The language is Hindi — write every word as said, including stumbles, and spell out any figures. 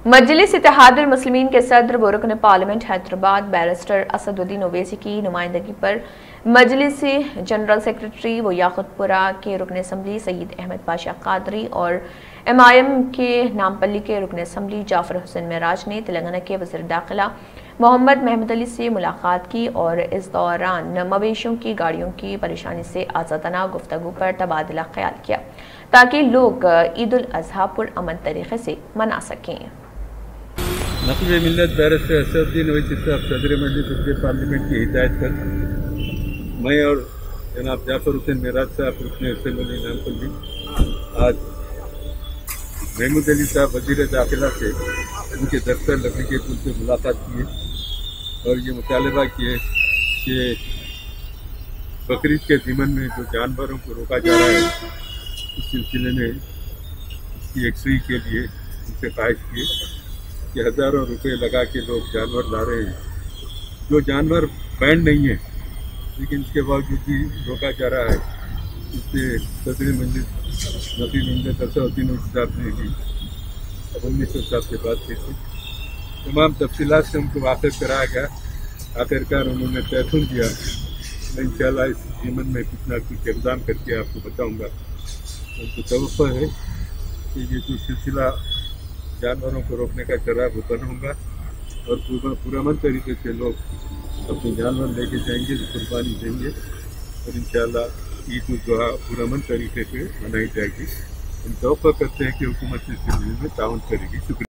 मजलिस इत्तेहादुल मुस्लिमीन के सदर व रुकन पार्लियामेंट हैदराबाद बैरिस्टर असदुद्दीन ओवैसी की नुमाइंदगी पर मजलिस जनरल सेक्रेटरी व याकुतपुरा के रुकन असम्बली सईद अहमद पाशा कादरी और एम आई एम के नामपल्ली के रुकन असम्बली जाफर हुसैन मेराज ने तेलंगाना के वज़ीर दाखिला मोहम्मद महमूद अली से मुलाकात की और इस दौरान मवेशियों की गाड़ियों की परेशानी से आज़ादाना गुफ्तगू पर तबादला ख्याल किया ताकि लोग ईद उल अज़हा पुरअमन तरीके से मना सकें। नक़ीब मिल्लत बैरिस्टर असदुद्दीन ओवैसी साहब सदर मजलिस पार्लियामेंट की हिदायत पर मैं और जनाब जाफर हुसैन मेराज साहब रुकने असेंबली नामपल्ली आज महमूद अली साहब वज़ीर दाखिला से उनके दफ्तर लकड़ी के पुल से मुलाकात किए और ये मुतालबा किए कि बकरीद के ज़िमन में जो जानवरों को रोका जा रहा है इस सिलसिले में इसकी एक्सरी के लिए उनसे ख्वाहिश किए कि हज़ारों रुपए लगा के लोग जानवर ला रहे हैं जो जानवर बैंड नहीं है लेकिन इसके बावजूद भी रोका जा रहा है। इससे सदर मजलिस नक़ीब मिल्लत असदुद्दीन ओवैसी साहब ने भी उन्नीस सौ साहब से बात की थी। तमाम तफसीलात से उनको वाक़िफ़ कराया गया। आखिरकार उन्होंने तयसुन दिया। मैं इंशाअल्लाह इस ज़िमन में कुछ ना कुछ इक़दाम करके आपको बताऊँगा। उनको तवक्को है कि ये जो सिलसिला जानवरों को रोकने का चल रहा है वो बंद होगा और पूरा पुरअमन तरीके से लोग अपने जानवर लेके जाएंगे, कुर्बानी देंगे और इंशाअल्लाह ईद उल अज़हा पुरअमन तरीके से मनाई जाएगी। हम तवक्को करते हैं कि हुकूमत इस सिलसिले में ताउन करेगी। शुक्रिया।